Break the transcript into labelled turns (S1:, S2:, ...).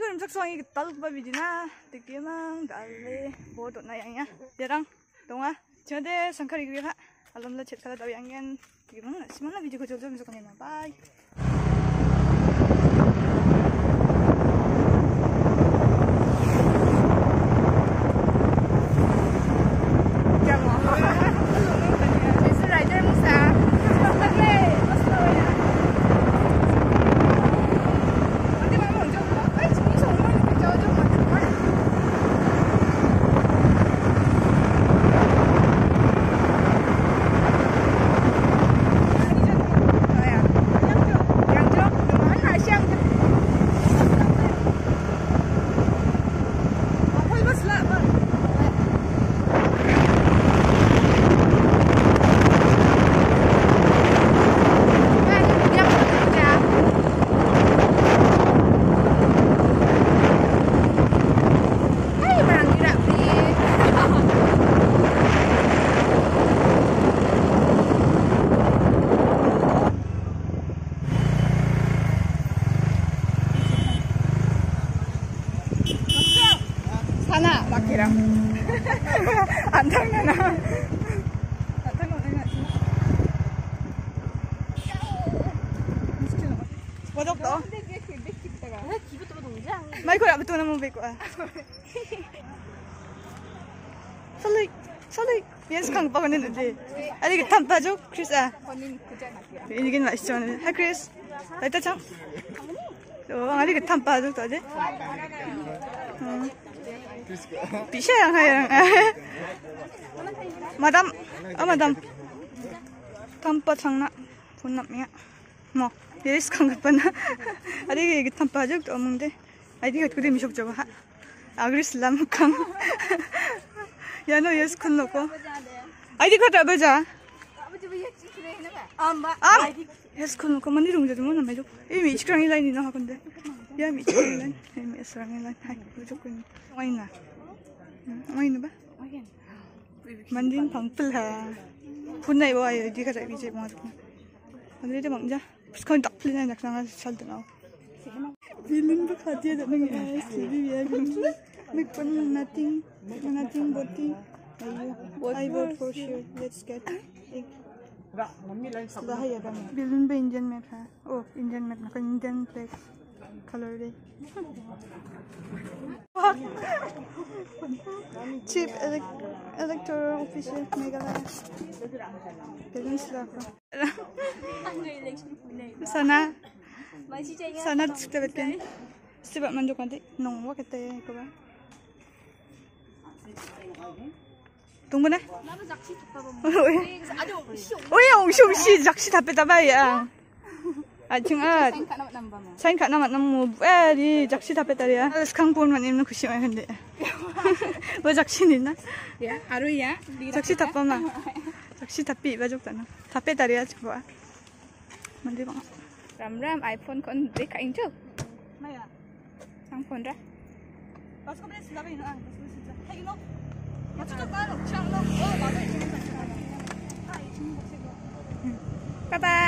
S1: 좀 saksuangi taluk ba bidina tikimang dale bodot na yang ya jarang donga jade sangkari gri ha alam la chet kala daw yang tikimang simana video ko jojo miso kanina bye Sana makira. Antang na. Antang na. Bodok to. Mai ko ra betul na mo be ko. Salay. Yes kang pa kanin de. Ali ka tampa jo Chris ah. Ini gin mas chon. Hi Chris. Laita chang. Ali ka tampa jo to je. Bisa yang hayang. Madam. Tanpa changna punapnya. Mo, yes kang kapana. Adi ki tanpa jog to amungde. Adi ka kudi misok jog ha. Agris lam kang. Ya no yes kun loko. Adi ka ta baja. Yes kun loko mani rung jadu mo na mejo. Imi iskrangi line ni na ha kunde. Ya mi iskrangi line. Imi iskrangi line. Hai, jog kun. Oin ba? Mandin pangpul ha. Punai bawa ya di kerja biji banget. Mandin dia mangja. Sekarang tak pelin nak sangat sal tu now. Bilin berkhati ada neng es. Jadi ya bilin. Make fun nothing voting. I vote for sure. Let's get it. Sudah ya kami. Bilin be Indian map ha. Oh Indian map nak Indian flag. Color day. Chief electoral official Meghalaya. Sana kita betul. Sebab manjuk nanti nongwa kita ya kau. Tunggu na. Oh ya, ungshung si jaksi tapi ya. Cuma sain kat nama namu di jaksi tapi tadi ya. Sekarang pun mana ini kusi macam ni. Bawa jaksi ni na?
S2: Ya, haru ya.
S1: Jaksi tapi mana? Jaksi tapi baju tanah. Tapi tadi ya coba. Mandi bang.
S2: Ram iPhone kon dek kain tu.
S1: Maya.
S2: Sang phone dah.
S1: Pas kau beli sudah ini ah. Hey no. Macam tu kan? Cang no. Oh, bagus.
S2: Bye bye.